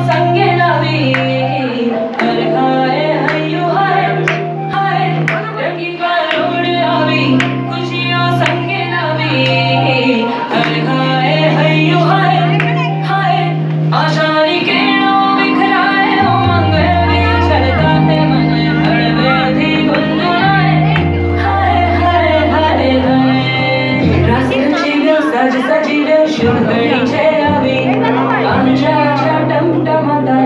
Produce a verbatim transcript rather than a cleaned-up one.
संगे लावी हर खाए हयू हाय हाय रंगी करोड़ आवी खुशियों संगे लावी हर खाए हयू हाय हाय आशानी केड़ो बिखराए उमंग भी छलकाते मन हड़वे थी गुनगुनाए हाय हाय हाय हाय रास रचीलो सज सजीलो शुभ घड़ी छे आवी आंजा आंजा टम टमाटा